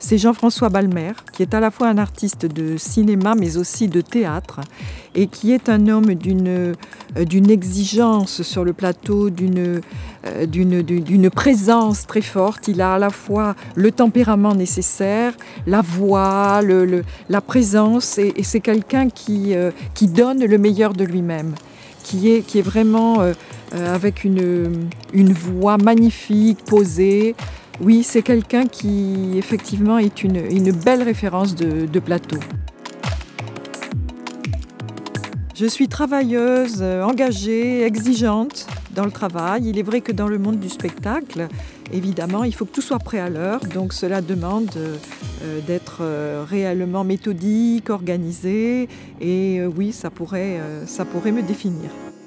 c'est Jean-François Balmer, qui est à la fois un artiste de cinéma mais aussi de théâtre et qui est un homme d'une exigence sur le plateau, d'une présence très forte. Il a à la fois le tempérament nécessaire, la voix, la présence et c'est quelqu'un qui donne le meilleur de lui-même, qui est vraiment avec une voix magnifique, posée. Oui, c'est quelqu'un qui effectivement est une belle référence de plateau. Je suis travailleuse, engagée, exigeante dans le travail. Il est vrai que dans le monde du spectacle, évidemment, il faut que tout soit prêt à l'heure. Donc cela demande d'être réellement méthodique, organisée. Et oui, ça pourrait me définir.